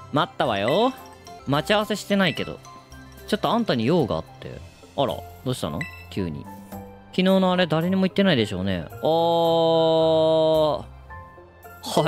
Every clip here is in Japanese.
待ったわよ。待ち合わせしてないけど。ちょっとあんたに用があって。あら、どうしたの急に。昨日のあれ誰にも言ってないでしょうね。はい。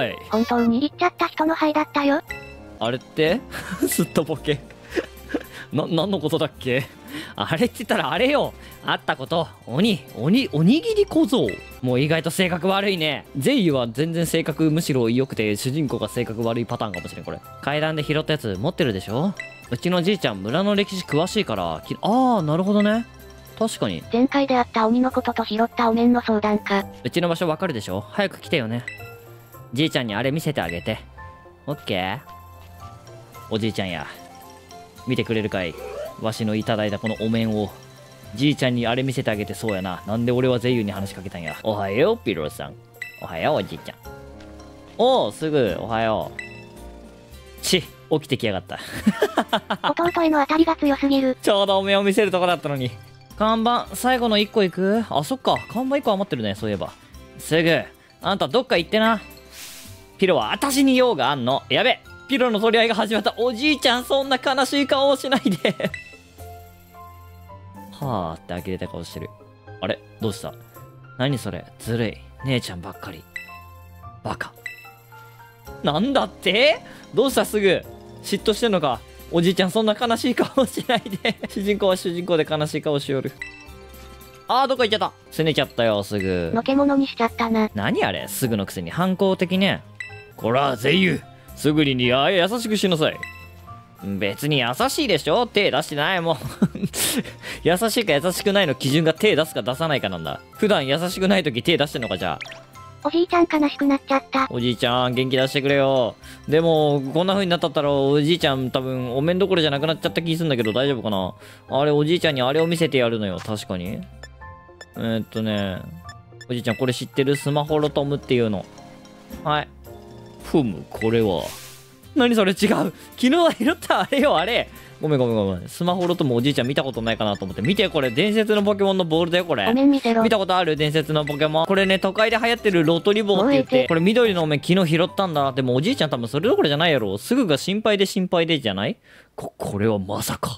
本当に言っちゃった人の灰だったよ。 あれってすっとぼけ。何のことだっけ。あれって言ったらあれよ。あったこと。おにぎり小僧。もう意外と性格悪いね。ゼイユは全然性格むしろ良くて、主人公が性格悪いパターンかもしれん、これ。階段で拾ったやつ持ってるでしょ。うちのじいちゃん村の歴史詳しいから、なるほどね。確かに。 前回であった鬼のことと拾ったお面の相談か。 うちの場所わかるでしょ。早く来てよね。じいちゃんにあれ見せてあげて。オッケー。おじいちゃんや。見てくれるかい。わしのいただいたこのお面を。じいちゃんにあれ見せてあげて。そうやな。なんで俺はゼイユに話しかけたんや。おはようピローさん。おはようおじいちゃん。おう、すぐおはよう。起きてきやがった。 弟への当たりが強すぎる。 ちょうどお面を見せるとこだったのに。看板最後の1個いく。あ、そっか、看板1個余ってるね。そういえば。すぐあんたどっか行ってな。ピロは私に用があんの。やべ、ピロの取り合いが始まった。おじいちゃんそんな悲しい顔をしないで。はあって呆れた顔してる。あれどうした。何それ、ずるい。姉ちゃんばっかり。バカ。なんだって。どうした。すぐ嫉妬してんのか。おじいちゃんそんな悲しい顔しないで。主人公は主人公で悲しい顔しよる。どこ行っちゃった。すねちゃったよ。すぐのけ者にしちゃったな。 何あれ、すぐのくせに反抗的ね。こらゼイユ、すぐに優しくしなさい。別に優しいでしょ。手出してないもん。優しいか優しくないの基準が手出すか出さないかなんだ。普段優しくない時手出してんのか。じゃあおじいちゃん悲しくなっちゃった。 おじいちゃん元気出してくれよ。でもこんな風になったったらおじいちゃん多分お面どころじゃなくなっちゃった気するんだけど、大丈夫かな。あれおじいちゃんにあれを見せてやるのよ。確かにおじいちゃんこれ知ってる。スマホロトムっていうの。はい。これは何それ。違う、昨日は拾ったあれよ。あれごめん。スマホロトムおじいちゃん見たことないかなと思って。見てこれ、伝説のポケモンのボールだよこれ。 お面見せろ。 見たことある。伝説のポケモンこれね、都会で流行ってるロトリボーって言って、これ緑のお面昨日拾ったんだな。でもおじいちゃん多分それどころじゃないやろ。すぐが心配でじゃない。これはまさか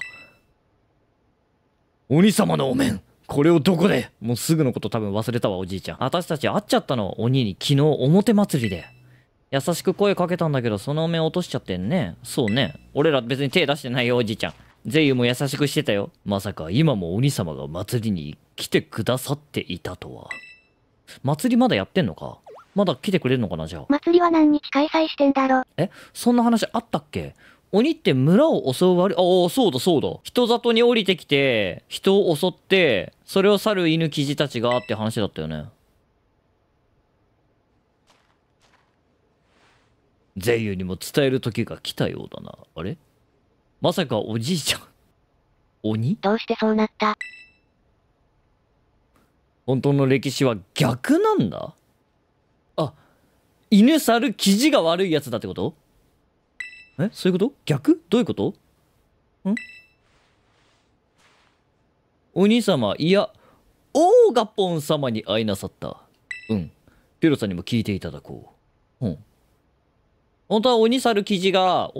鬼様のお面。これをどこで。もうすぐのこと多分忘れたわおじいちゃん。私たち会っちゃったの鬼に。昨日表祭りで優しく声かけたんだけど、そのお面落としちゃってんね。そうね、俺ら別に手出してないよおじいちゃん。ゼイユも優しくしてたよ。まさか今も鬼様が祭りに来てくださっていたとは。祭りまだやってんのか。まだ来てくれるのかな。じゃあ祭りは何日開催してんだろ。 そんな話あったっけ。鬼って村を襲う悪い。そうだ。人里に降りてきて人を襲ってそれを去る犬キジたちがって話だったよね。ゼイユにも伝える時が来たようだな。あれまさかおじいちゃん鬼。 どうしてそうなった。 本当の歴史は逆なんだ。犬猿キジが悪いやつだってこと。そういうこと。逆どういうこと。お兄様、いやオーガポン様に会いなさった。ピロさんにも聞いていただこう。本当は鬼猿キジじゃ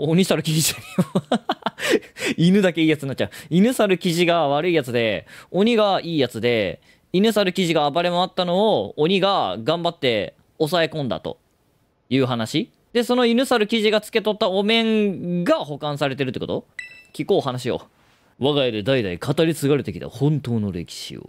犬だけいいやつになっちゃう。犬猿キジが悪いやつで鬼がいいやつで、犬猿キジが暴れ回ったのを鬼が頑張って抑え込んだという話で、その犬猿キジがつけとったお面が保管されてるってこと。聞こう話を。我が家で代々語り継がれてきた本当の歴史を。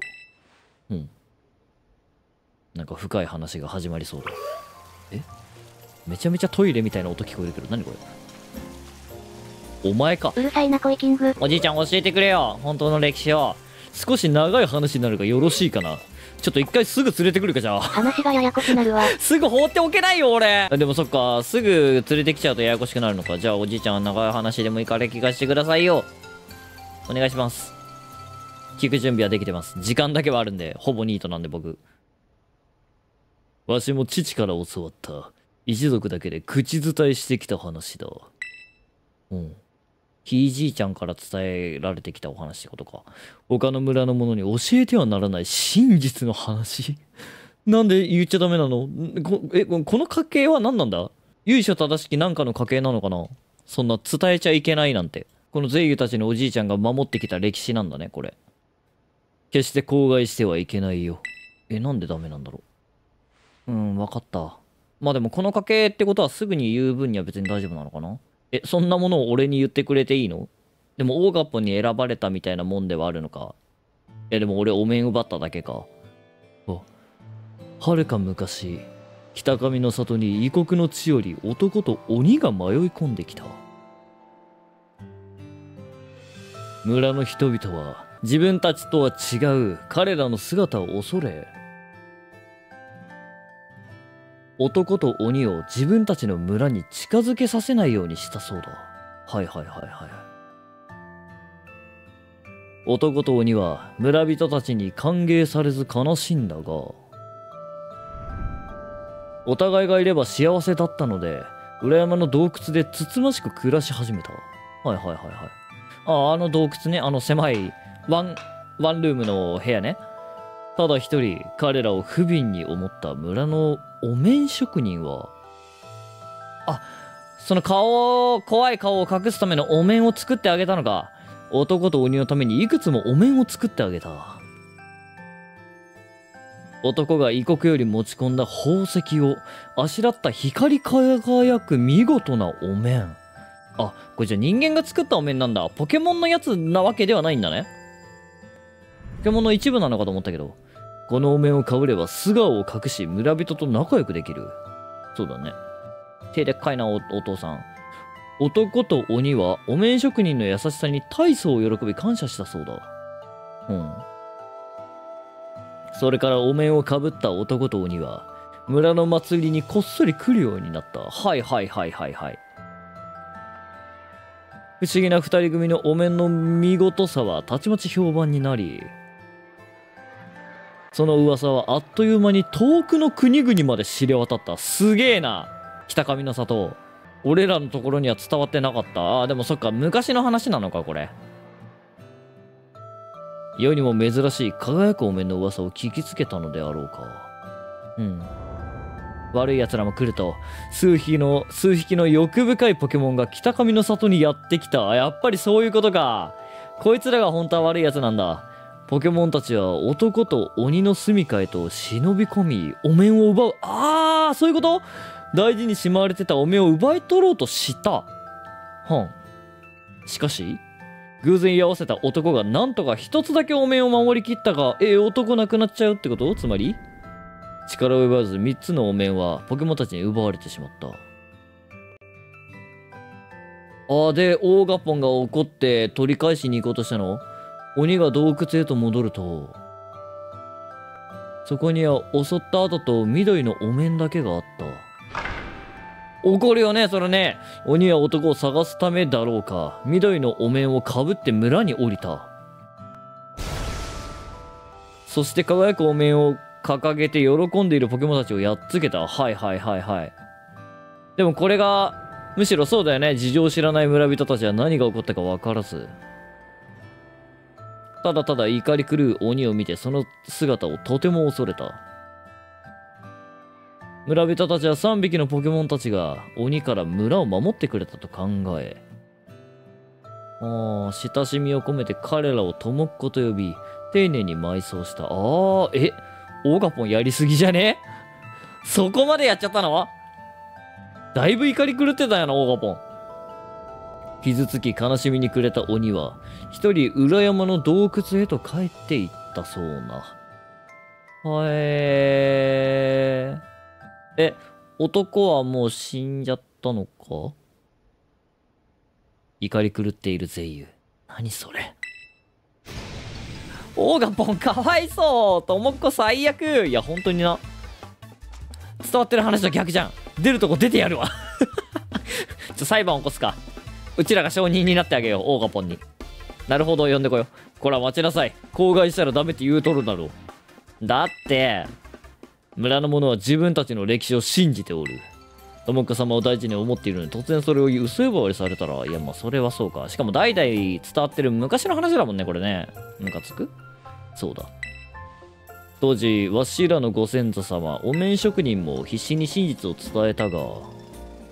なんか深い話が始まりそうだ。めちゃめちゃトイレみたいな音聞こえるけど、何これ。お前か。 うるさいな恋キング。 おじいちゃん教えてくれよ本当の歴史を。少し長い話になるがよろしいかな。ちょっと一回すぐ連れてくるか。じゃあ話がややこしなるわ。 すぐ放っておけないよ俺。でもそっか、すぐ連れてきちゃうとややこしくなるのか。じゃあおじいちゃん長い話でもいいから聞かせてくださいよ。お願いします。聞く準備はできてます。時間だけはあるんでほぼニートなんで僕。わしも父から教わった一族だけで口伝えしてきた話だ。ひいじいちゃんから伝えられてきたお話ってことか。他の村の者に教えてはならない真実の話。なんで言っちゃダメなの。この家系は何なんだ。由緒正しきなんかの家系なのかな。 そんな伝えちゃいけないなんて。このゼイユたちのおじいちゃんが守ってきた歴史なんだね、これ。決して口外してはいけないよ。なんでダメなんだろう。わかった。まあでもこの家系ってことはすぐに言う分には別に大丈夫なのかな。そんなものを俺に言ってくれていいの？でもオーガポンに選ばれたみたいなもんではあるのか。でも俺お面奪っただけか。はるか昔、北上の里に異国の地より男と鬼が迷い込んできた。村の人々は自分たちとは違う彼らの姿を恐れ、男と鬼を自分たちの村に近づけさせないようにしたそうだ。はいはいはいはい。男と鬼は村人たちに歓迎されず悲しんだが、お互いがいれば幸せだったので、裏山の洞窟でつつましく暮らし始めた。はいはいはいはい。あの洞窟ね、狭いワンルームの部屋ね。ただ一人彼らを不憫に思った村のお面職人は、その怖い顔を隠すためのお面を作ってあげたのか。男と鬼のためにいくつもお面を作ってあげた。男が異国より持ち込んだ宝石をあしらった光り輝く見事なお面。これじゃ人間が作ったお面なんだ。ポケモンのやつなわけではないんだね。ポケモンの一部なのかと思ったけど、このお面をかぶれば素顔を隠し村人と仲良くできる。そうだね。手でっかいな お父さん。男と鬼はお面職人の優しさに大層喜び感謝したそうだ。それからお面をかぶった男と鬼は村の祭りにこっそり来るようになった。はいはいはいはいはい。不思議な二人組のお面の見事さはたちまち評判になり、その噂はあっという間に遠くの国々まで知れ渡った。すげえな、北上の里。俺らのところには伝わってなかった。でもそっか、昔の話なのかこれ。世にも珍しい輝くお面の噂を聞きつけたのであろうか。悪い奴らも来ると、数匹の欲深いポケモンが北上の里にやってきた。やっぱりそういうことか。こいつらが本当は悪い奴なんだ。ポケモンたちは男と鬼の住処へと忍び込み、お面を奪う。そういうこと？大事にしまわれてたお面を奪い取ろうとした。しかし、偶然居合わせた男がなんとか一つだけお面を守りきったが、男なくなっちゃうってこと？つまり力を奪わず3つのお面はポケモンたちに奪われてしまった。で、オーガポンが怒って取り返しに行こうとしたの？鬼が洞窟へと戻ると、そこには襲った後と緑のお面だけがあった。怒るよね、それね。鬼は男を探すためだろうか、緑のお面をかぶって村に降りた。そして輝くお面を掲げて喜んでいるポケモンたちをやっつけた。はいはいはいはい。でもこれが、むしろそうだよね。事情を知らない村人たちは何が起こったか分からず、ただただ怒り狂う鬼を見てその姿をとても恐れた。村人たちは3匹のポケモンたちが鬼から村を守ってくれたと考え、親しみを込めて彼らをトモッコと呼び、丁寧に埋葬した。オーガポンやりすぎじゃね？そこまでやっちゃったの？だいぶ怒り狂ってたよな、オーガポン。傷つき悲しみに暮れた鬼は一人裏山の洞窟へと帰っていったそうな。男はもう死んじゃったのか？怒り狂っているゼイユ。何それ？オーガポンかわいそう。ともっこ最悪。いや本当にな、伝わってる話と逆じゃん。出るとこ出てやるわ裁判起こすか。うちらが証人になってあげよう、オーガポンに。なるほど、呼んでこよう。こら待ちなさい。口外したらダメって言うとるだろう。だって村の者は自分たちの歴史を信じておる。ともっこ様を大事に思っているのに突然それを嘘呼ばわりされたら、いやまあそれはそうか。しかも代々伝わってる昔の話だもんね、これね。ムカつく？そうだ。当時わしらのご先祖様、お面職人も必死に真実を伝えたが、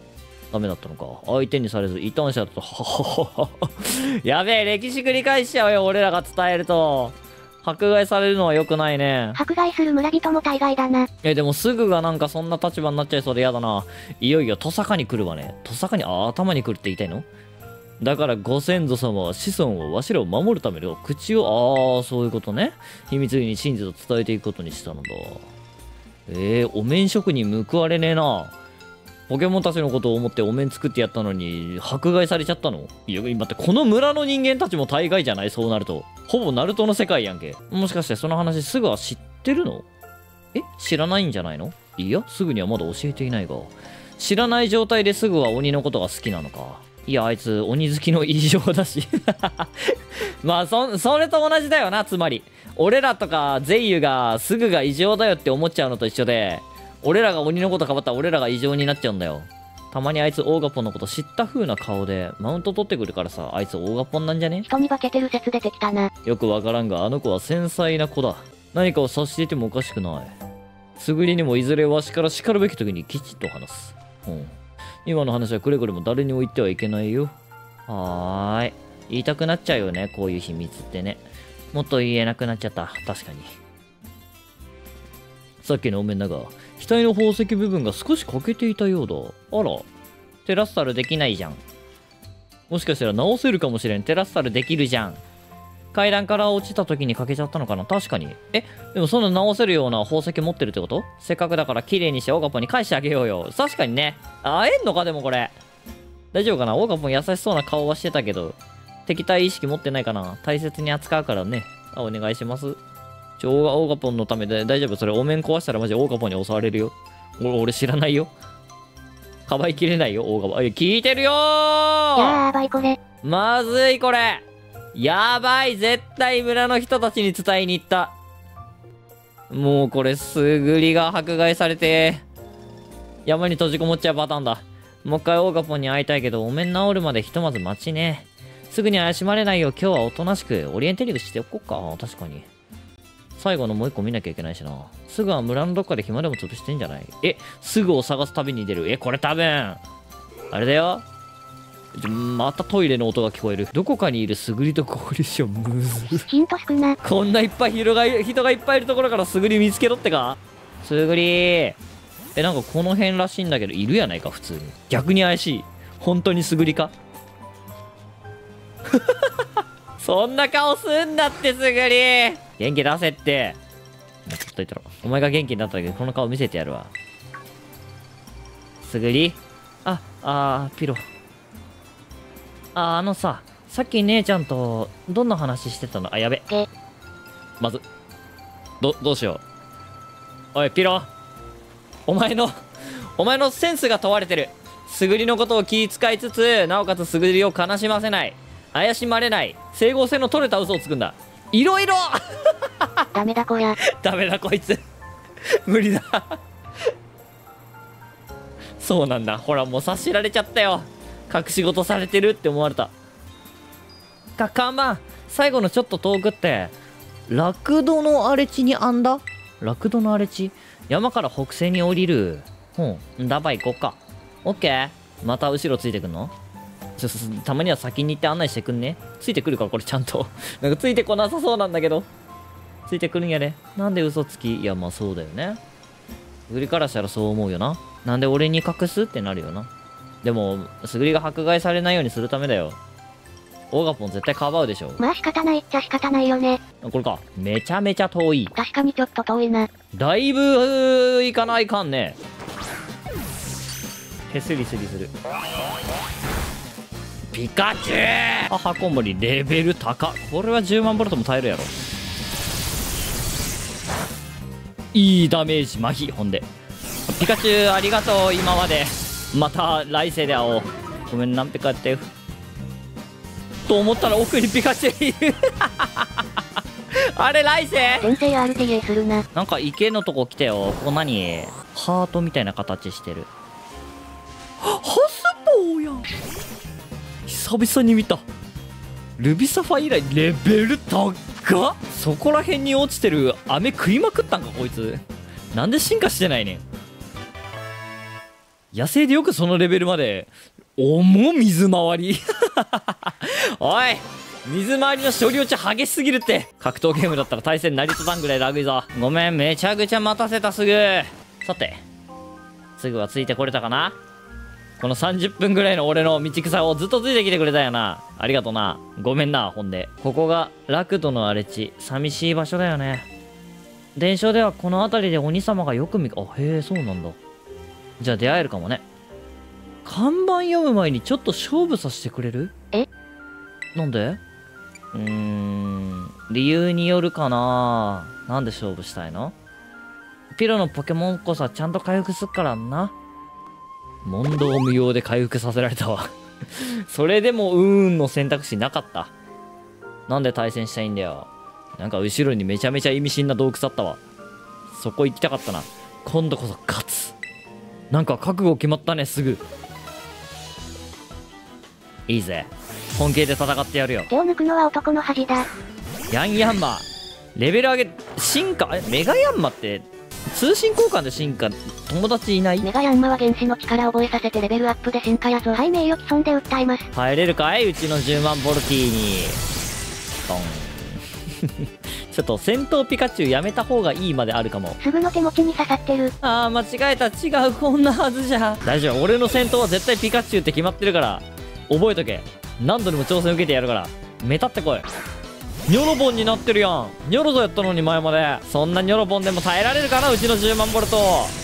ダメだったのか。相手にされず異端者だと、はははは。やべえ、歴史繰り返しちゃうよ、俺らが伝えると。迫害されるのは良くないね。 迫害する村人も大概だな。 でもすぐがなんかそんな立場になっちゃいそうで嫌だな。いよいよトサカに来るわね。トサカに、頭に来るって言いたいの？だからご先祖様は子孫をわしらを守るための口を、そういうことね。秘密裏に真実を伝えていくことにしたのだ。お面職人報われねえな。ポケモンたちのことを思ってお面作ってやったのに迫害されちゃったの？いや、待って、この村の人間たちも大概じゃない？そうなるとほぼナルトの世界やんけ。もしかしてその話すぐは知ってるの？知らないんじゃないの？いや、すぐにはまだ教えていないが、知らない状態ですぐは鬼のことが好きなのか。いや、あいつ鬼好きの異常だし。まあそれと同じだよな。つまり俺らとかゼイユがすぐが異常だよって思っちゃうのと一緒で、俺らが鬼のことかばったら俺らが異常になっちゃうんだよ。たまにあいつオーガポンのこと知った風な顔でマウント取ってくるからさ、あいつオーガポンなんじゃね？ 人に化けてる説出てきたな。 よくわからんが、あの子は繊細な子だ。何かを察していてもおかしくない。すぐりにもいずれわしから叱るべき時にきちっと話す。今の話はくれぐれも誰にも言ってはいけないよ。はーい。言いたくなっちゃうよね、こういう秘密ってね。もっと言えなくなっちゃった。確かに。さっきのお面だが、額の宝石部分が少し欠けていたようだ。あら、テラスタルできないじゃん。もしかしたら直せるかもしれん。テラスタルできるじゃん。階段から落ちた時に欠けちゃったのかな？確かに。でもそんな直せるような宝石持ってるってこと？せっかくだから綺麗にしてオーガポンに返してあげようよ。確かにね。会えんのかでもこれ。大丈夫かな？オーガポン優しそうな顔はしてたけど、敵対意識持ってないかな？大切に扱うからね。お願いします。オーガポンのためで大丈夫？それお面壊したらマジオーガポンに襲われるよ。俺知らないよ。かばいきれないよ、オーガポン。聞いてるよー。 やばいこれ。 まずいこれ。やばい、絶対村の人たちに伝えに行った。もうこれすぐりが迫害されて山に閉じこもっちゃうパターンだ。もう一回オーガポンに会いたいけど、お面治るまでひとまず待ちね。すぐに怪しまれないよう今日はおとなしくオリエンテリングしておこうか。確かに最後のもう一個見なきゃいけないしな。すぐは村のどっかで暇でも潰してんじゃない？すぐを探す旅に出る。これ多分あれだよ。またトイレの音が聞こえる。どこかにいるスグリとコリション。むずヒント少な。 こんないっぱい人がいっぱいいるところからスグリ見つけろってか。スグリなんかこの辺らしいんだけど、いるやないか普通に。逆に怪しい。本当にスグリか？そんな顔すんなってスグリ。元気出せって。ちょっと言ったらお前が元気になっただけでこの顔見せてやるわ。スグリピロ。さっき姉ちゃんとどんな話してたの？やべ。まずどうしよう。おいピロ、お前のセンスが問われてる。スグリのことを気遣いつつ、なおかつスグリを悲しませない、怪しまれない、整合性の取れた嘘をつくんだ。いろいろダメだこや。 ダメだこいつ。無理だ。そうなんだ。ほらもう察しられちゃったよ。隠し事されてるって思われた。看板、最後のちょっと遠くってラクドの荒れ地にあんだ。ラクドの荒れ地、山から北西に降りる。だば行こっか。オッケー。また後ろついてくんの？たまには先に行って案内してくんね。ついてくるからこれちゃんと。なんかついてこなさそうなんだけど。ついてくるんやね。なんで嘘つき？いやまあそうだよね。スグリからしたらそう思うよな。なんで俺に隠すってなるよな。でもスグリが迫害されないようにするためだよ。オーガポン絶対かばうでしょ。 まあ仕方ないっちゃ仕方ないよね。 これか。めちゃめちゃ遠い。 確かにちょっと遠いな。 だいぶ行かないかんね。スリする。ピカチュウ。母コンボリレベル高。これは10万ボルトも耐えるやろ。いいダメージ麻痺。ほんでピカチュウありがとう。今までまた来世で会おう。ごめん、何ピカってと思ったら奥にピカチュウいる。あれ来世先生 RTA するな。 なんか池のとこ来てよ。ここ何？ハートみたいな形してる。ハスボーやん。久々に見た。ルビサファ以来レベル高っ。そこら辺に落ちてる飴食いまくったんかこいつ。なんで進化してないねん。 野生でよくそのレベルまで水回りおい、水回りの処理落ち激しすぎるって。格闘ゲームだったら対戦成り立たんぐらいラグいぞ。ごめん、めちゃくちゃ待たせた。すぐさて、すぐはついてこれたかな。この30分ぐらいの俺の道草をずっとついてきてくれたよな。ありがとうな。ごめんな。ほんでここがラクドの荒れ地、寂しい場所だよね。伝承ではこの辺りで鬼様がよくへえ、そうなんだ。じゃあ出会えるかもね。看板読む前にちょっと勝負させてくれる？なんで？理由によるかな。なんで勝負したいの？ピロのポケモンこそちゃんと回復すっからな。問答無用で回復させられたわそれでもの選択肢なかった。なんで対戦したいんだよ。なんか後ろにめちゃめちゃ意味深な洞窟あったわ。そこ行きたかったな。今度こそ勝つ。なんか覚悟決まったね。すぐいいぜ。本気で戦ってやるよ。 手を抜くのは男の恥だ。 ヤンヤンマレベル上げ進化。メガヤンマって通信交換で進化。友達いない？ メガヤンマは原子の力を覚えさせてレベルアップで進化やぞ。はい、名誉毀損で訴えます。 入れるかい、うちの10万ボルティに。ドンちょっと戦闘ピカチュウやめた方がいいまであるかも。 すぐの手持ちに刺さってる。 あー、間違えた。違う、こんなはずじゃ。大丈夫、俺の戦闘は絶対ピカチュウって決まってるから覚えとけ。何度でも挑戦受けてやるから目立ってこい。ニョロボンになってるやん。ニョロゾやったのに前まで。そんなニョロボンでも耐えられるかな、うちの10万ボルト。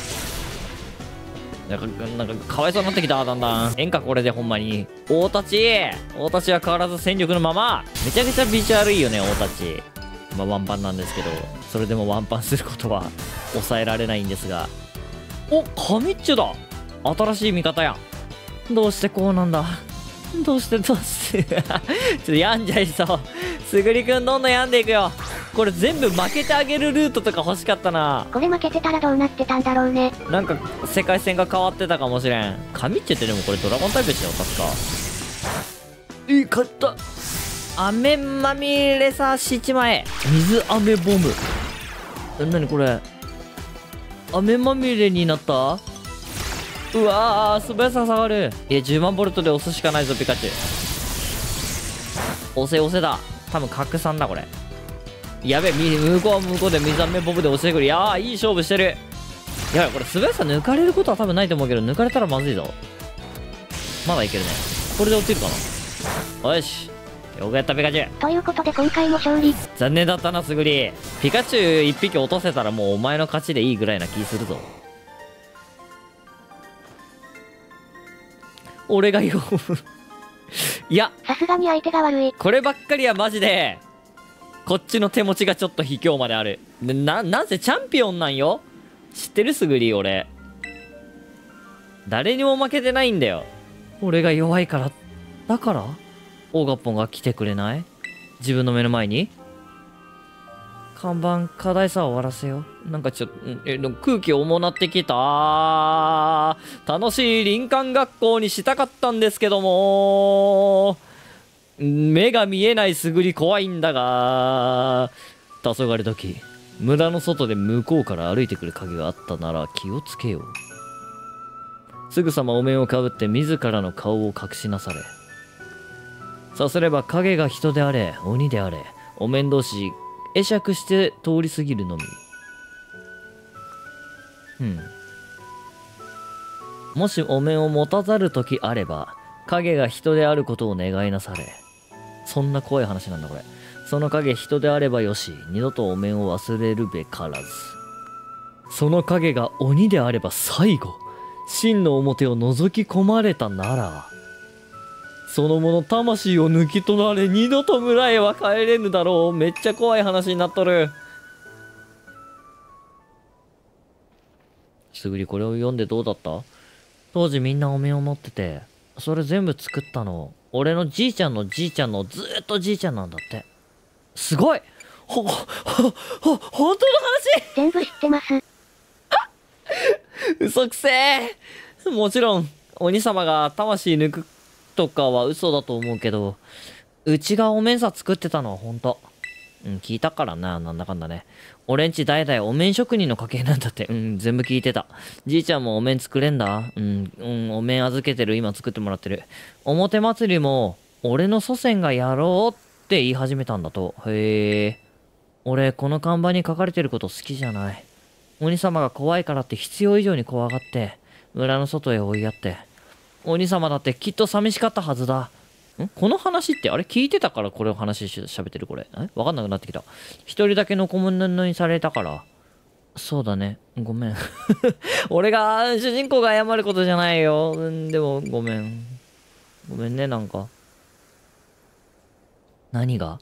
なんかかわいそうになってきた。だんだん演歌これでほんまに。大立ちは変わらず戦力のまま。めちゃくちゃビジュアルいいよね、大立ち。まあワンパンなんですけど、それでもワンパンすることは抑えられないんですが。お、カミッチュだ。新しい味方やん。どうしてこうなんだ。どうしてちょっと病んじゃいそう。すぐりくんどんどん病んでいくよ。これ全部負けてあげるルートとか欲しかったな。 これ負けてたらどうなってたんだろうね。 なんか世界線が変わってたかもしれん。カミッチェってでもこれドラゴンタイプでしたよ確か。勝った。雨まみれさしちまえ。水雨ボム。なにこれ、雨まみれになった。うわー、素早さ下がる。10万ボルトで押すしかないぞピカチュウ。押せだ。多分拡散だこれ。やべえ、向こうで水飴ボブで押してくる。いやー、いい勝負してる。やばい、これ素早さ抜かれることは多分ないと思うけど、抜かれたらまずいぞ。まだいけるね。これで落ちるかな。よし、よくやったピカチュウ。 ということで今回も勝利。 残念だったな、すぐり。ピカチュウ1匹落とせたらもうお前の勝ちでいいぐらいな気するぞ。俺が読むいや、 さすがに相手が悪い。 こればっかりはマジでこっちの手持ちがちょっと卑怯まである。なんせチャンピオンなんよ。知ってる？すぐり俺誰にも負けてないんだよ。俺が弱いから。だからオーガッポンが来てくれない？自分の目の前に。看板課題さ終わらせよう。なんかちょっと空気重なってきた。楽しい林間学校にしたかったんですけども、目が見えないすぐり怖いんだが。黄昏時、村の外で向こうから歩いてくる影があったなら気をつけよう。すぐさまお面をかぶって自らの顔を隠しなされ。さすれば影が人であれ鬼であれ、お面同士会釈して通り過ぎるのみ。もしお面を持たざる時あれば影が人であることを願いなされ。そんな怖い話なんだこれ。その影人であればよし、二度とお面を忘れるべからず。その影が鬼であれば最後、真の表を覗き込まれたなら、その者魂を抜き取られ二度と村へは帰れぬだろう。めっちゃ怖い話になっとる。すぐりこれを読んでどうだった？当時みんなお面を持ってて、それ全部作ったの俺のじいちゃんのじいちゃんのずーっとじいちゃんなんだって。すごい。本当の話？ 全部知ってます。 嘘くせえ。もちろん鬼様が魂抜くとかは嘘だと思うけど、うちがお面さ作ってたのは本当。 うん、聞いたからな、なんだかんだね。俺んち代々お面職人の家系なんだって。うん、全部聞いてた。じいちゃんもお面作れんだ。うん、お面預けてる。今作ってもらってる。表祭りも、俺の祖先がやろうって言い始めたんだと。へえ。俺、この看板に書かれてること好きじゃない。鬼様が怖いからって必要以上に怖がって、村の外へ追いやって。鬼様だってきっと寂しかったはずだ。この話って、あれ聞いてたからこれを喋ってるこれ。わかんなくなってきた。一人だけの小物にされたから。そうだね。ごめん。俺が、主人公が謝ることじゃないよ。でも、ごめん。ごめんね、なんか。何が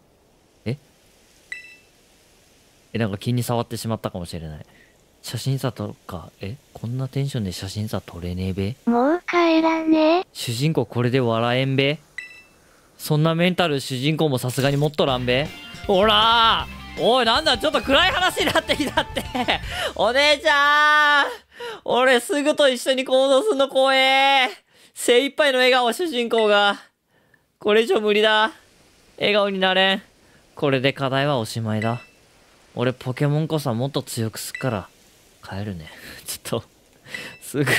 なんか気に触ってしまったかもしれない。写真撮とか、こんなテンションで写真撮撮れねえべ？ もう帰らね。 主人公これで笑えんべ？そんなメンタル主人公もさすがに持っとらんべ？ほらー、おい、なんだ、ちょっと暗い話になってきたって。お姉ちゃん、俺すぐと一緒に行動すんの怖え。精一杯の笑顔、主人公が。これ以上無理だ。笑顔になれん。これで課題はおしまいだ。俺ポケモンこそもっと強くすっから帰るね。ちょっとすぐ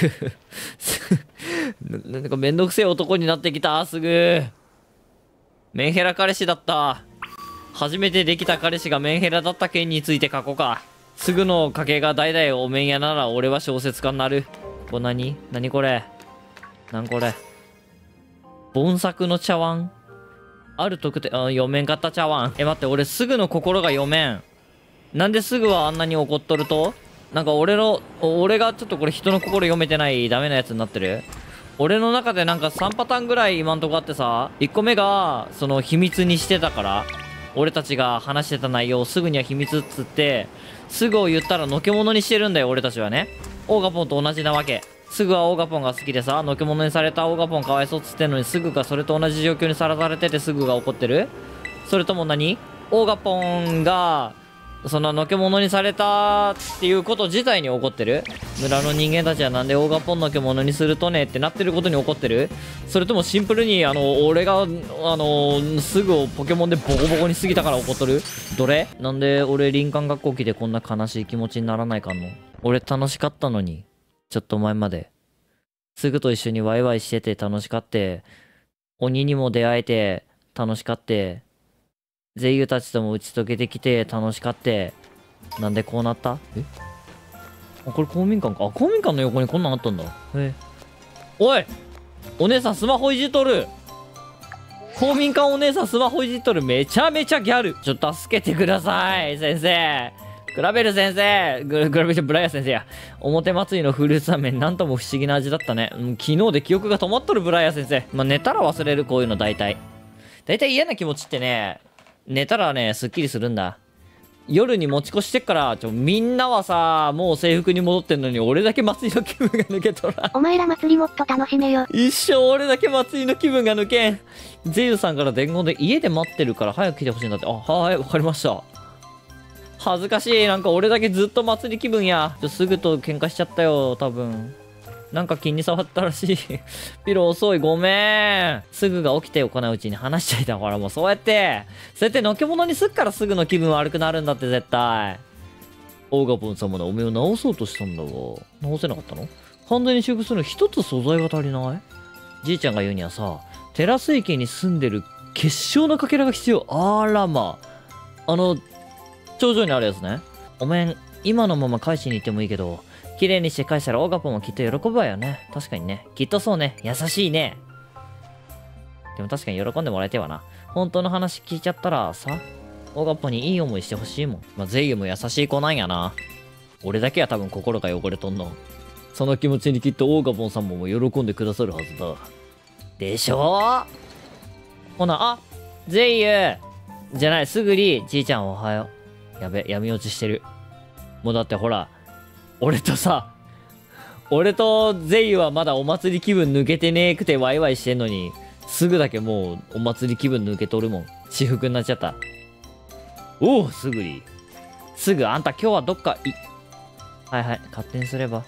なんかめんどくせえ男になってきた。すぐメンヘラ彼氏だった。初めてできた彼氏がメンヘラだった件について書こうか。すぐの家系が代々お面屋なら俺は小説家になる。これ何これ。なんこれ。盆作の茶碗。ある特典、読めんかった茶碗。待って、俺すぐの心が読めん。なんですぐはあんなに怒っとると？なんか俺がちょっとこれ人の心読めてないダメなやつになってる？俺の中でなんか3パターンぐらい今んとこあってさ、1個目が、その秘密にしてたから、俺たちが話してた内容をすぐには秘密っつって、すぐを言ったらのけ者にしてるんだよ、俺たちはね。オーガポンと同じなわけ。すぐはオーガポンが好きでさ、のけ者にされたオーガポンかわいそうっつってんのに、すぐがそれと同じ状況にさらされててすぐが怒ってる？それともオーガポンが、そののけ者にされたっていうこと自体に怒ってる？村の人間たちはなんでオーガポンのけ者にするとねってなってることに怒ってる？それともシンプルに俺がすぐをポケモンでボコボコに過ぎたから怒っとる？どれ？なんで俺林間学校来てこんな悲しい気持ちにならないかんの？俺楽しかったのに、ちょっと前まで。すぐと一緒にワイワイしてて楽しかって、鬼にも出会えて楽しかって、ゼイユたちとも打ち解けてきて楽しかって、なんでこうなった？これ公民館か。公民館の横にこんなんあったんだ。おい、お姉さんスマホいじっとる。公民館お姉さんスマホいじっとる。めちゃめちゃギャル。ちょっと助けてください、先生。グラベル先生。グラベルブライア先生や。表祭りのフルーツラーメン、なんとも不思議な味だったね。昨日で記憶が止まっとるブライア先生。寝たら忘れる、こういうの大体嫌な気持ちってね、寝たらね、すっきりするんだ。夜に持ち越してっから、みんなはさ、もう制服に戻ってんのに、俺だけ祭りの気分が抜けとら。 お前ら祭りもっと楽しめよ。 一生俺だけ祭りの気分が抜けん。ゼイユさんから伝言で家で待ってるから早く来てほしいんだって。はい、わかりました。恥ずかしい。なんか俺だけずっと祭り気分や。すぐと喧嘩しちゃったよ、多分。なんか気に障ったらしい。ピロ遅い、ごめん。すぐが起きて行ううちに話しちゃいたから、もうそうやってのけ者にすっからすぐの気分悪くなるんだって絶対。オーガポン様のお面を直そうとしたんだが、直せなかったの？完全に修復するの一つ素材が足りない？じいちゃんが言うにはさ、テラス池に住んでる結晶のかけらが必要。あらま。頂上にあるやつね。お面、今のまま返しに行ってもいいけど、綺麗にして返したらオーガポンもきっと喜ぶわよね。確かにね。きっとそうね。優しいね。でも確かに喜んでもらえてはな。本当の話聞いちゃったらさ、オーガポンにいい思いしてほしいもん。ゼイユも優しい子なんやな。俺だけは多分心が汚れとんの。その気持ちにきっとオーガポンさんも喜んでくださるはずだ。でしょ？ほな、ゼイユじゃない、すぐり、じいちゃんおはよう。やべ、闇落ちしてる。もうだってほら、俺とゼイユはまだお祭り気分抜けてねえくてワイワイしてんのに、すぐだけもうお祭り気分抜けとるもん。私服になっちゃった。おお、すぐり。すぐ、あんた今日はどっかはいはい、勝手にすれば。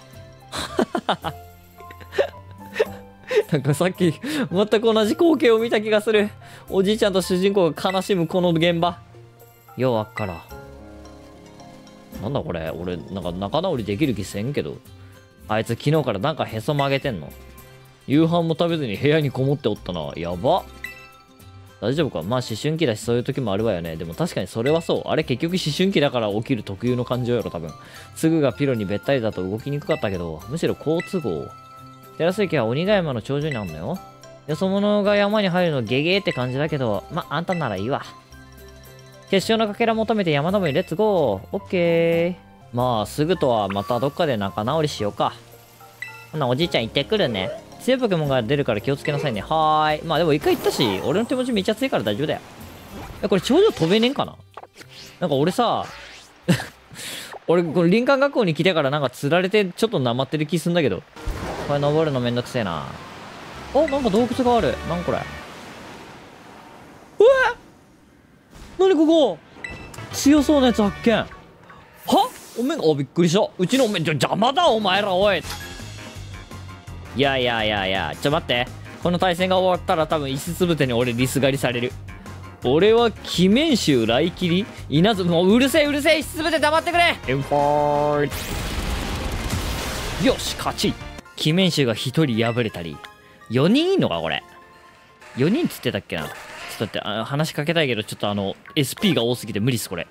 なんかさっき、全く同じ光景を見た気がする。おじいちゃんと主人公が悲しむこの現場。 ようあっから。なんだこれ、俺、なんか仲直りできる気せんけど。あいつ昨日からなんかへそ曲げてんの。夕飯も食べずに部屋にこもっておったな。やば。大丈夫か。まあ思春期だしそういう時もあるわよね。でも確かにそれはそう。あれ結局思春期だから起きる特有の感情やろ多分。すぐがピロにべったりだと動きにくかったけど、むしろ好都合。テラス駅は鬼ヶ山の頂上にあんのよ。よそ者が山に入るのゲゲーって感じだけど、まあんたならいいわ。決勝のかけら求めて山登りレッツゴー。オッケー。まあすぐとはまたどっかで仲直りしようか。ほなおじいちゃん行ってくるね。強いポケモンが出るから気をつけなさいね。はーい。まあでも一回行ったし、俺の手持ちめっちゃ強いから大丈夫だよ。これ頂上飛べねえんかな。なんか俺さ、俺この林間学校に来てからなんか釣られてちょっとなまってる気すんだけど。これ登るのめんどくせえな。お、なんか洞窟がある。なんこれ。うわっ、なにここ、強そうなやつ発見。はおめん、びっくりした。うちのおめん、邪魔だお前ら、おい。いやいやいやいや、待って。この対戦が終わったら多分石つぶてに俺リス狩りされる。俺は鬼面衆来切り稲妻、もううるせえうるせえ、石つぶて黙ってくれ。エンファーよし、勝ち。鬼面衆が1人敗れたり。4人いんのかこれ。4人っつってたっけな。ちょっと待って、話しかけたいけど、ちょっとSP が多すぎて無理っす、これ。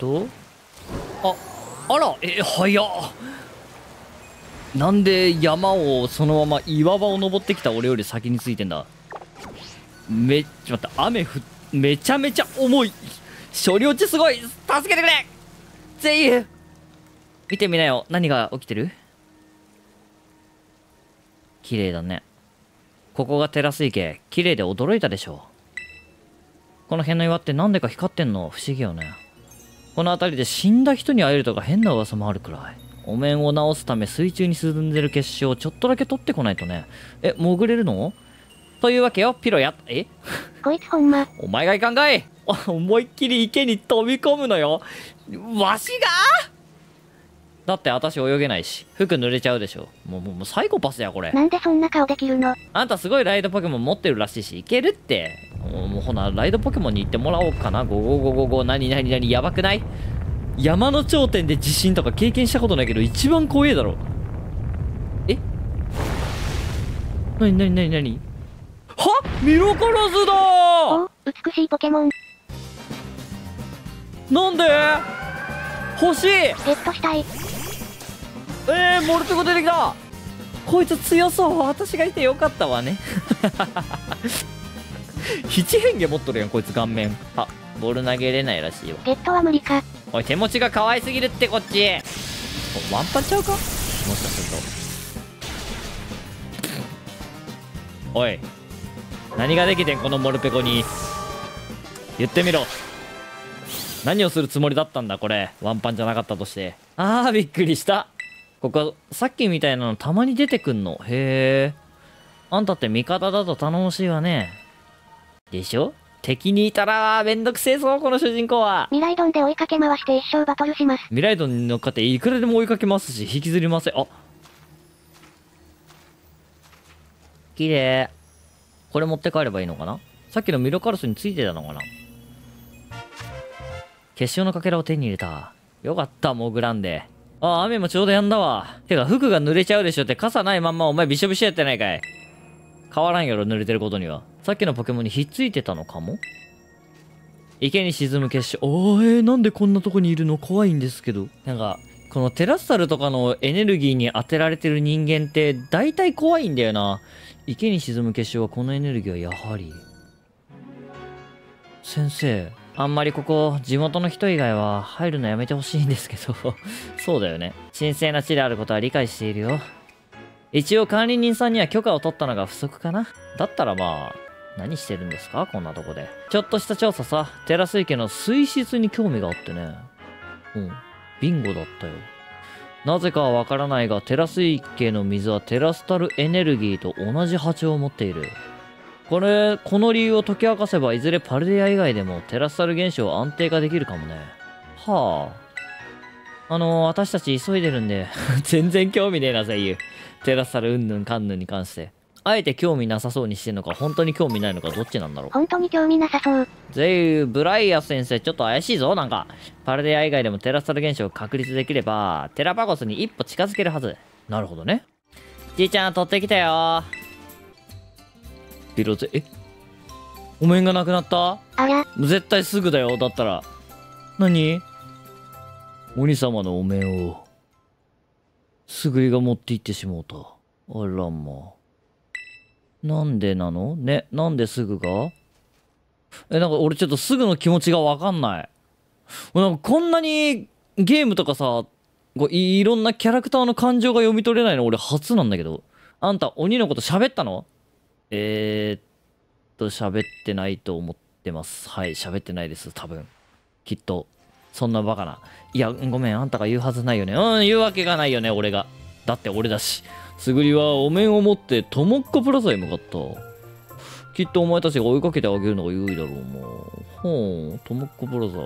あら、早っ。なんで山をそのまま岩場を登ってきた俺より先についてんだ。ちょっと待って、めちゃめちゃ重い。処理落ちすごい。助けてくれ全員見てみなよ。何が起きてる？綺麗だね。ここがテラス池。綺麗で驚いたでしょ。この辺の岩ってなんでか光ってんの不思議よね。この辺りで死んだ人に会えるとか変な噂もあるくらい。お面を直すため水中に沈んでる結晶をちょっとだけ取ってこないとね。潜れるの？というわけよ、ピロや。 こいつほんま。 お前がいかんかい。思いっきり池に飛び込むのよ。わしが？だって私泳げないし、服濡れちゃうでしょ。もうサイコパスやこれ。 なんでそんな顔できるの？ あんたすごいライドポケモン持ってるらしいし、いけるって。もうほな、ライドポケモンに行ってもらおうかな。55555、何、やばくない？山の頂点で地震とか経験したことないけど、一番怖えだろ。何はミロカラスだー。 お、美しいポケモン。 なんで欲しい。 ゲットしたい。 モルテコ出てきた。こいつ強そう。私がいてよかったわね。七変化持っとるやんこいつ。顔面。ボール投げれないらしいよ。 ゲットは無理か。 おい、手持ちが可愛すぎるってこっち。ワンパンちゃうかもしかすると。おい、何ができてんこのモルペコに。言ってみろ。何をするつもりだったんだこれ。ワンパンじゃなかったとして。びっくりした。ここさっきみたいなのたまに出てくんの。へえ。あんたって味方だと頼もしいわね。でしょ。敵にいたらめんどくせえぞこの主人公は。 未来ドンで追いかけ回して一生バトルします。 未来ドンに乗っかっていくらでも追いかけますし引きずりません。綺麗。これ持って帰ればいいのかな。さっきのミロカルスについてたのかな。結晶のかけらを手に入れた。よかった、潜らんで。雨もちょうどやんだわ。てか服が濡れちゃうでしょって。傘ないまんまお前びしょびしょやってないかい。変わらんやろ濡れてることには。さっきのポケモンにひっついてたのかも。池に沈む結晶。なんでこんなとこにいるの？怖いんですけど。なんかこのテラスタルとかのエネルギーに当てられてる人間って大体怖いんだよな。池に沈む結晶はこのエネルギーはやはり。先生、あんまりここ地元の人以外は入るのやめてほしいんですけど。そうだよね。神聖な地であることは理解しているよ。一応管理人さんには許可を取ったのが不足かな。だったらまあ何してるんですかこんなとこで。ちょっとした調査さ。テラス池の水質に興味があってね。ビンゴだったよ。なぜかはわからないが、テラス池の水はテラスタルエネルギーと同じ波長を持っている。この理由を解き明かせば、いずれパルデア以外でもテラスタル現象を安定化できるかもね。私たち急いでるんで、全然興味ねえな、声優。テラスタルうんぬんかんぬんに関して。 あえて興味なさそうにしてんのか、本当に興味ないのか、どっちなんだろう。 本当に興味なさそう。 ブライアス先生、ちょっと怪しいぞ。なんか、パルデア以外でもテラストラ現象を確立できれば、テラパゴスに一歩近づけるはず。なるほどね。じいちゃん、取ってきたよ。ビロゼ、お面がなくなった？ あら。 絶対すぐだよ。だったら。何？鬼様のお面を、すぐりが持って行ってしもうた。あらま。なんでなのね、なんですぐが？なんか俺ちょっとすぐの気持ちがわかんない。なんかこんなにゲームとかさ、いろんなキャラクターの感情が読み取れないの俺初なんだけど。あんた鬼のこと喋ったの？喋ってないと思ってます。はい、喋ってないです、多分。きっと。そんなバカな。いや、ごめん、あんたが言うはずないよね。言うわけがないよね、俺が。だって俺だし。すぐりはお面を持ってトモッコプラザへ向かった。きっとお前たちが追いかけてあげるのが優位だろう、もう。トモッコプラザ。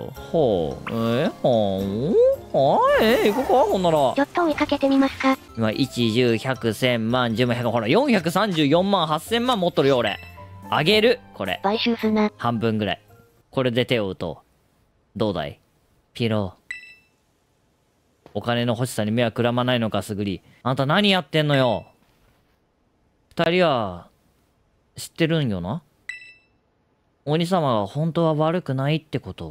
行こうか、ほんなら。 ちょっと追いかけてみますか。 今、1、10、100、1000万、10万、100、ほら、434万8000万持っとるよ、俺。あげる、これ。 買収すな。 半分ぐらい。これで手を打とう。どうだい？ピロー。お金の欲しさに目はくらまないのか、すぐり。あんた何やってんのよ。二人は、知ってるんよな？鬼様が本当は悪くないってこと。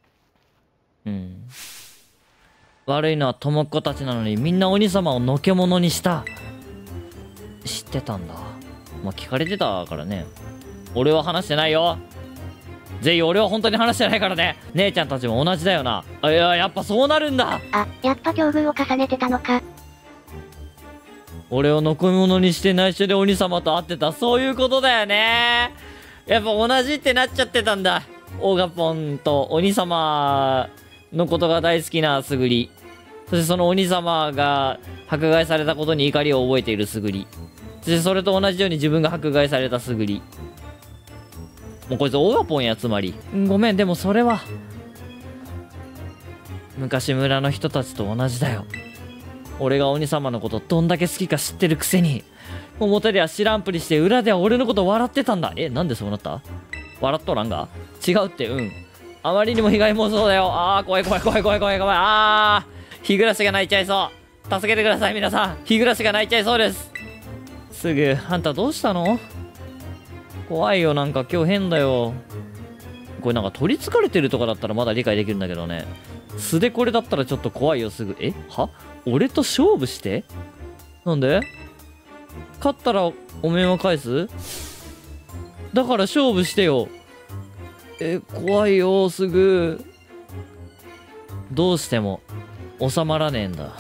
悪いのはトモッコたちなのにみんな鬼様をのけものにした。知ってたんだ。まあ、聞かれてたからね。俺は話してないよ。全員俺は本当に話してないからね。姉ちゃんたちも同じだよな。いや、やっぱそうなるんだ。 あ、やっぱ境遇を重ねてたのか。 俺をのこみ者にして内緒で鬼様と会ってた。そういうことだよね。やっぱ同じってなっちゃってたんだ。オーガポンと鬼様のことが大好きなすぐり。そしてその鬼様が迫害されたことに怒りを覚えているすぐり。そしてそれと同じように自分が迫害されたすぐり。もうこいつオーガポンや、つまり。ごめん、でもそれは昔村の人たちと同じだよ。俺が鬼様のことどんだけ好きか知ってるくせに、表では知らんぷりして裏では俺のこと笑ってたんだ。なんでそうなった？笑っとらんが？違うって。あまりにも被害妄想だよ。怖い。日暮らしが泣いちゃいそう。助けてください皆さん。日暮らしが泣いちゃいそうです。すぐ。あんたどうしたの？怖いよ、なんか今日変だよ。これなんか取りつかれてるとかだったらまだ理解できるんだけどね。素でこれだったらちょっと怖いよ、すぐ。俺と勝負して？なんで？勝ったらお面を返す？だから勝負してよ。怖いよ、すぐ。どうしても収まらねえんだ。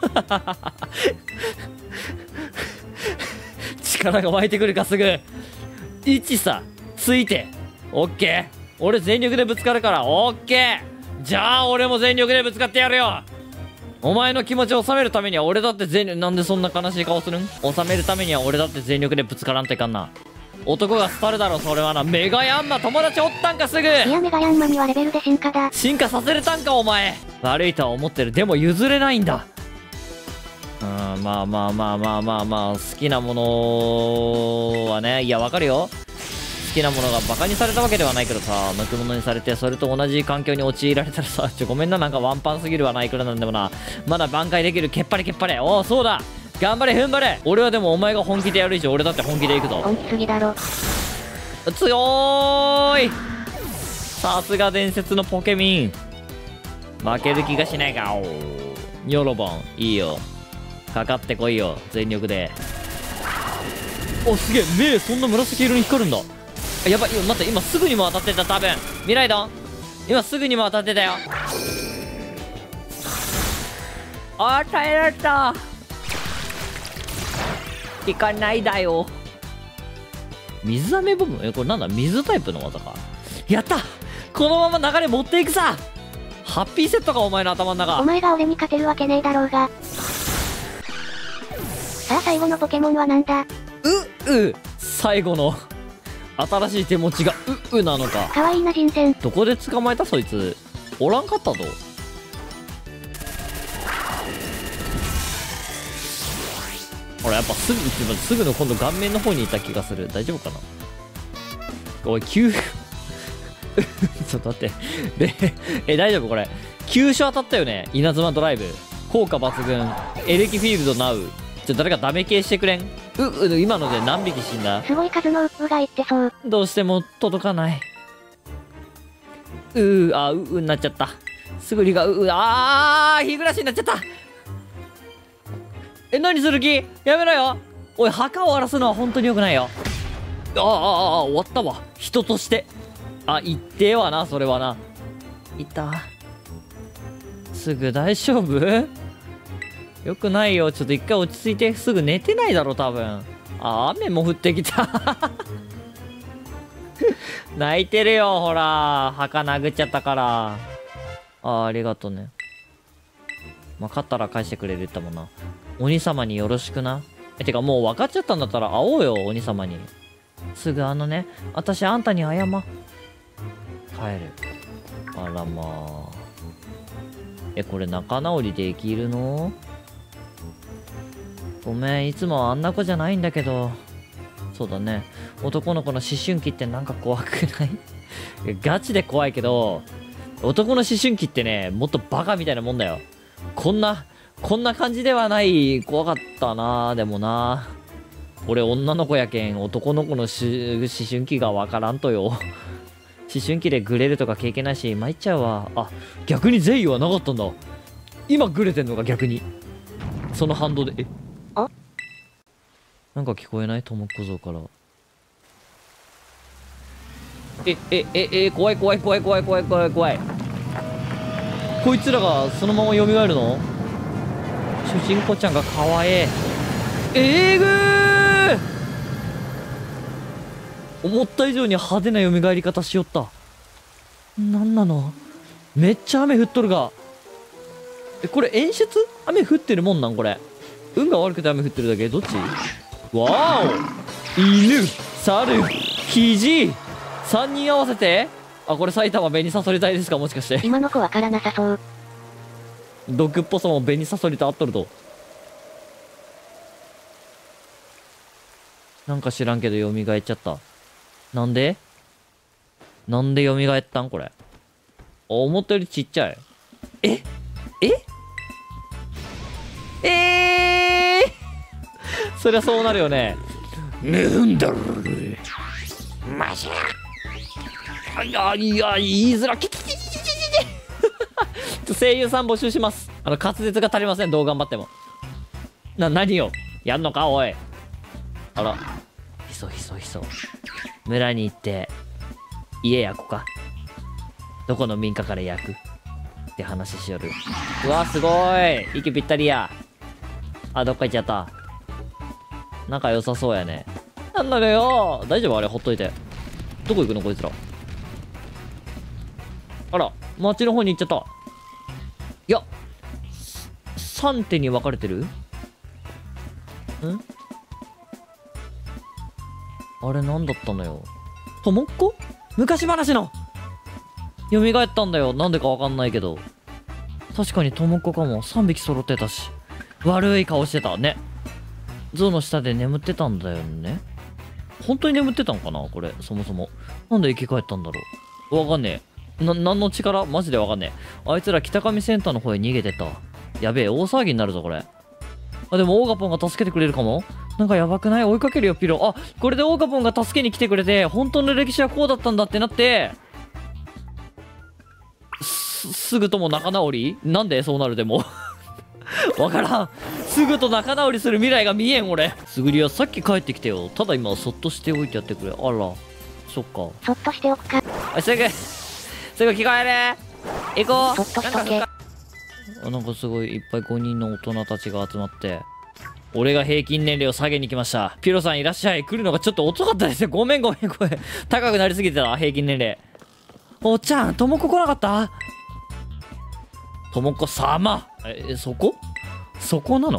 力が湧いてくるか、すぐ。1さ、ついて。オッケー。俺全力でぶつかるから。オッケー。じゃあ俺も全力でぶつかってやるよ。お前の気持ちを収めるためには俺だってなんでそんな悲しい顔するん？収めるためには俺だって全力でぶつからんといかんな。男が廃るだろ、それはな。メガヤンマ友達おったんか、すぐ。いや、メガヤンマにはレベルで進化だ。 進化させれたんか、お前。悪いとは思ってる。でも譲れないんだ。まあ、好きなものはね、いや、わかるよ。好きなものがバカにされたわけではないけどさ、のけものにされて、それと同じ環境に陥られたらさ、ごめんな、なんかワンパンすぎるわな、いくらなんでもな。まだ挽回できる。けっぱれ。そうだ。頑張れ、踏ん張れ。俺はでもお前が本気でやる以上、俺だって本気でいくぞ。 本気すぎだろ。 強ーい。さすが伝説のポケミン。負ける気がしないか。ニョロボン、いいよ。かかってこいよ、全力で。すげえ、目そんな紫色に光るんだ。やばい、待って、今すぐにも当たってた、多分。ミライドン、今すぐにも当たってたよ。耐えられた。いかないだよ。水飴ボム、これなんだ、水タイプの技か。やった。このまま流れ持っていくさ。ハッピーセットか、お前の頭の中。 お前が俺に勝てるわけねえだろうが。さあ、最後のポケモンはなんだ？ 最後の新しい手持ちがなのか。 かわいいな、人選。 どこで捕まえた、そいつ。おらんかったと。あれやっぱすぐの今度顔面の方にいた気がする。大丈夫かな。おいちょっと待って大丈夫これ。急所当たったよね。稲妻ドライブ効果抜群。エレキフィールドナウ。誰かダメ系してくれん。今ので何匹死んだ。 すごい数のウがいってそう。 どうしても届かない。になっちゃった。すぐりが日暮らしになっちゃった。何する気。やめろよ。おい、墓を荒らすのは本当に良くないよ。終わったわ。人として。言ってえわな、それはな。いた。すぐ大丈夫？よくないよ。ちょっと一回落ち着いて。すぐ寝てないだろ、多分。雨も降ってきた。泣いてるよ、ほら。墓殴っちゃったから。ありがとね。勝ったら返してくれるって言ったもんな。鬼様によろしくな。てかもう分かっちゃったんだったら会おうよ、鬼様に。すぐ私あんたに謝。帰る。あらまあ。これ仲直りできるの？ごめん、いつもはあんな子じゃないんだけど。そうだね。男の子の思春期ってなんか怖くない？ガチで怖いけど、男の思春期ってね、もっとバカみたいなもんだよ。こんな感じではない。怖かったな。でもな。俺女の子やけん、男の子の思春期がわからんとよ。思春期でグレるとか経験ないし、参っちゃうわ。逆に善意はなかったんだ。今グレてんのか、逆に。その反動で。なんか聞こえない？トモッコ像から。怖い。こいつらがそのまま蘇るの？主人公ちゃんがかわいい。思った以上に派手な蘇り方しよった。なんなの？めっちゃ雨降っとるが。これ演出？雨降ってるもんなん？これ運が悪くて雨降ってるだけ？どっち？わーお、犬、猿、肘、3人合わせて。これ埼玉紅さそり隊ですか、もしかして。 今の子わからなさそう。 毒っぽさも紅さそりと合っとると。なんか知らんけど蘇っちゃった。なんで蘇ったんこれ。思ったよりちっちゃい。そりゃそうなるよね。なんだろマジ言いづら。声優さん募集します。滑舌が足りません。どう頑張っても。何よやんのか、おい。あら、ひそ。村に行って家焼こか。どこの民家から焼くって話しよる。うわ、すごい息ぴったりや。どっか行っちゃった。仲良さそうやね。なんだよ。大丈夫？あれほっといて。どこ行くのこいつら。あら、町の方に行っちゃった。いや、3手に分かれてる？あれ何だったのよ。ともっこ？昔話の蘇ったんだよ。なんでかわかんないけど。確かにともっこかも。3匹揃ってたし。悪い顔してたね。象の下で眠ってたんだよね。本当に眠ってたんかなこれ、そもそも。なんで生き返ったんだろう。わかんねえ。何の力？マジでわかんねえ。あいつら北上センターの方へ逃げてった。やべえ、大騒ぎになるぞ、これ。でもオーガポンが助けてくれるかも。なんかやばくない？追いかけるよ、ピロ。これでオーガポンが助けに来てくれて、本当の歴史はこうだったんだってなって、すぐとも仲直り？なんでそうなる？でもわからん。すぐと仲直りする未来が見えん、俺。すぐりはさっき帰ってきてよ。ただ今はそっとしておいてやってくれ。あら、そっか。 そっとしておくか。 すぐ着替えれ。行こう。 そっとしとけ。 なんかすごいいっぱい5人の大人たちが集まって、俺が平均年齢を下げに来ました。ピロさんいらっしゃい。来るのがちょっと遅かったですよ。ごめん。高くなりすぎてた、平均年齢。おっちゃん、ともこ来なかった？ともこ様。そこなの？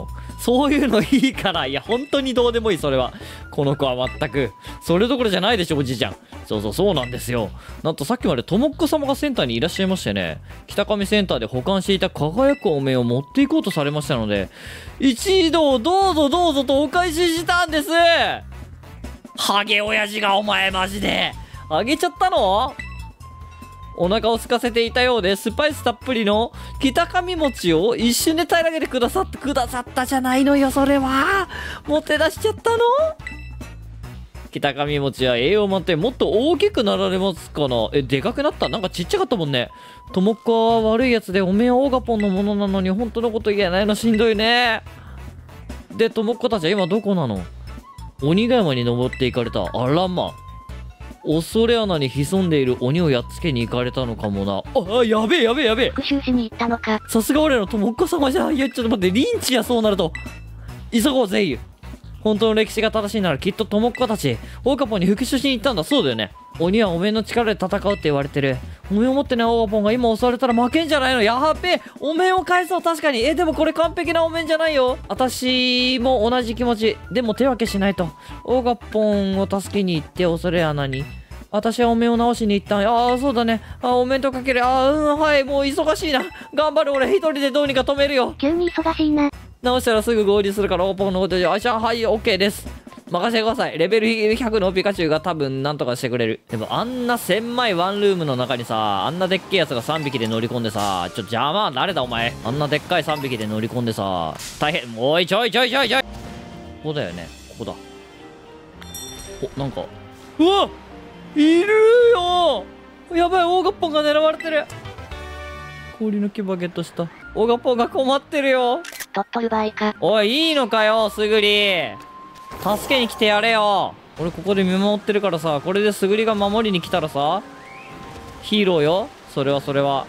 そういうのいいから。いや、本当にどうでもいい、それは。この子は全く。それどころじゃないでしょ、おじいちゃん。そうなんですよ。なんとさっきまでともっこ様がセンターにいらっしゃいましてね、北上センターで保管していた輝くお面を持っていこうとされましたので、一度どうぞとお返ししたんです。ハゲ親父がお前マジで。あげちゃったの？お腹を空かせていたようで、スパイスたっぷりの北上餅を一瞬で平らげてくださったじゃないのよ、それは。もて出しちゃったの？北上餅は栄養満点、もっと大きくなられますかな。でかくなった？なんかちっちゃかったもんね。ともっこは悪いやつで、おめえはオーガポンのものなのに、本当のこと言えないのしんどいね。で、ともっこたちは今どこなの？鬼ヶ山に登っていかれた。あらま。恐れ穴に潜んでいる鬼をやっつけに行かれたのかもな。やべえ。 復讐しに行ったのか。 さすが俺らのともっこ様じゃん。いや、ちょっと待って、リンチや、そうなると。急ごうぜ、イユ。本当の歴史が正しいならきっとともっこたち、オーガポンに復讐しに行ったんだ。そうだよね。鬼はお面の力で戦うって言われてる。お面を持ってないオーガポンが今襲われたら負けんじゃないの？やっべえ、お面を返そう。確かに。でもこれ完璧なお面じゃないよ。私も同じ気持ち。でも手分けしないと。オーガポンを助けに行って恐れ穴に。私はお面を直しに行ったん。そうだね。お面とかける。はい、もう忙しいな。頑張る、俺一人でどうにか止めるよ。 急に忙しいな。 直したらすぐ合流するから、オーポンのことで、はい、OK です。任せてください。レベル100のピカチュウが多分なんとかしてくれる。でもあんな狭いワンルームの中にさ、あんなでっけえやつが3匹で乗り込んでさ、邪魔。誰だお前。あんなでっかい3匹で乗り込んでさ、大変。おい、ちょい。ここだよね。ここだ。なんか、うわっ、いるよ。やばい、オーガポンが狙われてる。氷の牙ゲットした。オーガポンが困ってるよ。 取っとる場合か。 おい、いいのかよ、すぐり。助けに来てやれよ。俺ここで見守ってるからさ、これですぐりが守りに来たらさ、ヒーローよ。それは。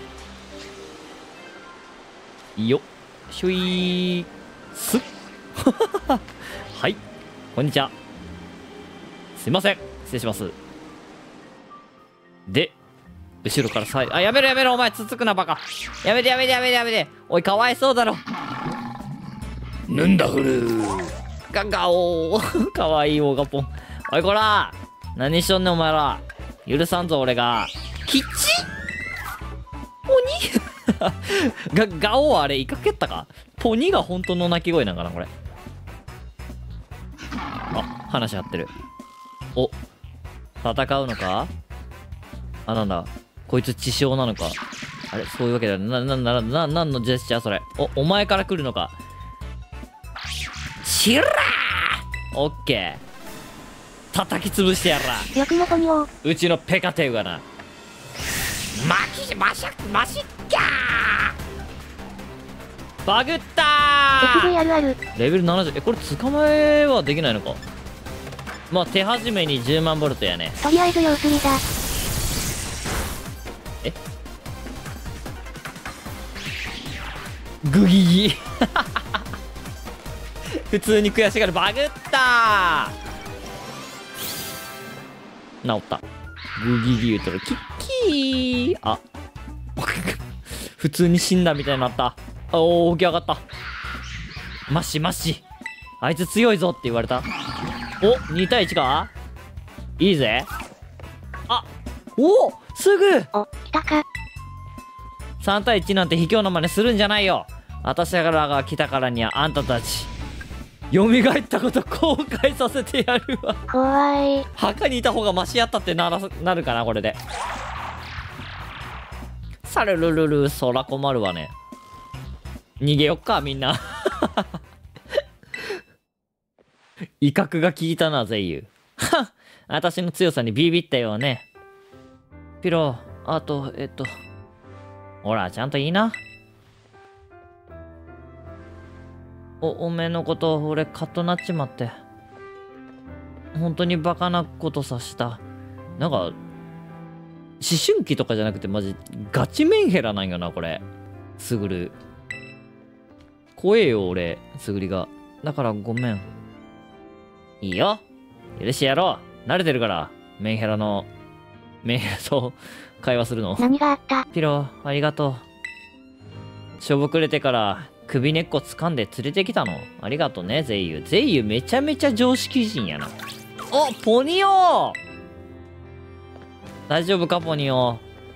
よっ。しゅいーすっ。はい。こんにちは。すいません。失礼します。で、後ろからさ、やめろ、お前、つつくな、バカ。やめて。おい、かわいそうだろ。ヌンダフルガオー。かわいいオーガポン。おい、こら、何しとんねん、お前ら。許さんぞ、俺が。キッチポニガオー、あれ、イカ蹴ったか。ポニが本当の鳴き声なんかな、これ。話し合ってる。戦うのか。なんだ、こいつ致傷なのか。あれ、そういうわけだ。なんのジェスチャーそれ。お前から来るのか。チラー。オッケー。叩き潰してやら。 よくもポニョ。 うちのペカテウがな。マシッキャー。バグったー。 SV あるある。 レベル70。これ捕まえはできないのか。まあ手始めに10万ボルトやね。 とりあえず様子見だ。 グギギ。普通に悔しがる。バグったー。治った。グギギ言うとる。キッキー。普通に死んだみたいになった。起き上がった。マッシ。あいつ強いぞって言われた。2対1か。いいぜ。すぐ。 来たか。 3対1なんて卑怯な真似するんじゃないよ。私らが来たからにはあんたたち蘇ったこと後悔させてやるわ。 怖い。 墓にいた方がマシやったってなるかな、これで。さるるるる、そら困るわね。逃げよっか、みんな。威嚇が効いたな、ゼイユ。私の強さにビビったよね。ピロ、ほら、ちゃんといいな。おめえのこと俺カッとなっちまって。本当にバカなことさした。なんか、思春期とかじゃなくてマジガチメンヘラなんよな、これ。すぐる。怖えよ、俺、すぐりが。だからごめん。いいよ。許してやろう。慣れてるから。メンヘラと会話するの。 何があった？ ピロ、ありがとう。しょぼくれてから首根っこ掴んで連れてきたの。ありがとうね、ゼイユ。ゼイユめちゃめちゃ常識人やな。お、ポニオ大丈夫か、ポニオ。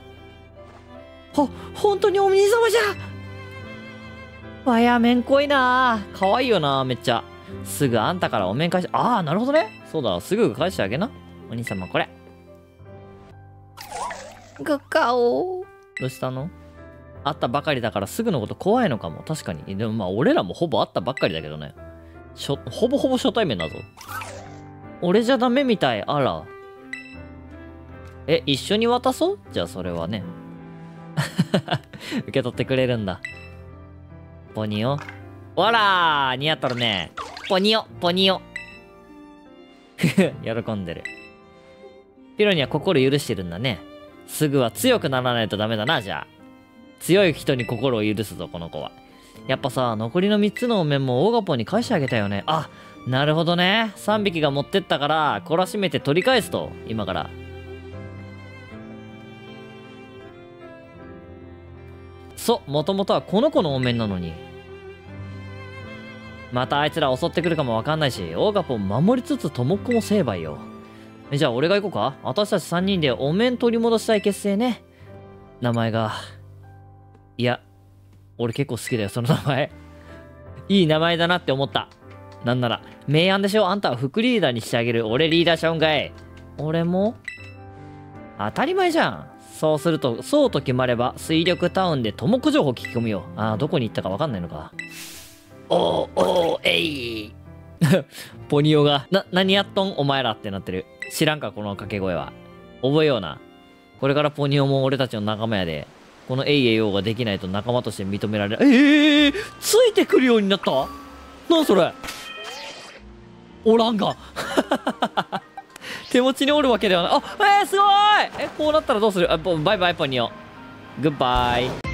本当にお兄様じゃ。わや、めんこいな。かわいいよな、めっちゃ。すぐあんたからお面返し、ああ、なるほどね。そうだ、すぐ返してあげな。お兄様、これ。グッカオ。どうしたの？会ったばかりだからすぐのこと怖いのかも。確かに。でもまあ、俺らもほぼ会ったばっかりだけどね。ほぼほぼ初対面だぞ。俺じゃダメみたい。あら。一緒に渡そう？じゃあそれはね。受け取ってくれるんだ。ポニオ。わらー似合っとるね。ポニオ、ポニオ。喜んでる。ピロには心許してるんだね。すぐは強くならないとダメだな、じゃあ。強い人に心を許すぞ、この子は。やっぱさ、残りの3つのお面もオーガポンに返してあげたよね。あ、なるほどね。3匹が持ってったから、懲らしめて取り返すと。今から。もともとはこの子のお面なのに。またあいつら襲ってくるかもわかんないし、オーガポン守りつつともっこも成敗よ。じゃあ俺が行こうか。私たち3人でお面取り戻したい結成ね。名前が。いや、俺結構好きだよ、その名前。いい名前だなって思った。なんなら、明暗でしょ。あんたは副リーダーにしてあげる。俺リーダーしちゃうんかい。俺も当たり前じゃん。そうすると、そうと決まれば、水力タウンでトモコ情報聞き込むよ。どこに行ったかわかんないのか。えいポニオが、何やっとんお前らってなってる。知らんか、この掛け声は。覚えような。これからポニオも俺たちの仲間やで。このエイエイオーができないと仲間として認められる。ついてくるようになった？なんそれ？おらんが。手持ちにおるわけではない。すごい！こうなったらどうする？バイバイポニオ。グッバイ。